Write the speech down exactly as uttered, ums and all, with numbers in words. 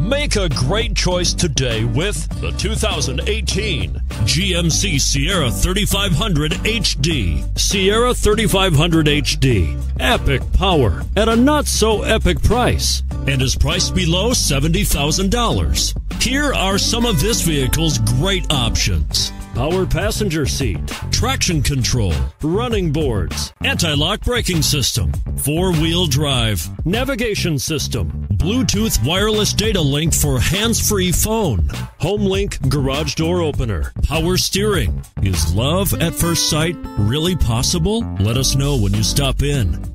Make a great choice today with the two thousand eighteen G M C Sierra thirty-five hundred H D. Sierra thirty-five hundred H D. Epic power at a not-so-epic price and is priced below seventy thousand dollars. Here are some of this vehicle's great options: power passenger seat, traction control, running boards, anti-lock braking system, four-wheel drive, navigation system, Bluetooth wireless data link for hands-free phone, HomeLink garage door opener, power steering. Is love at first sight really possible? Let us know when you stop in.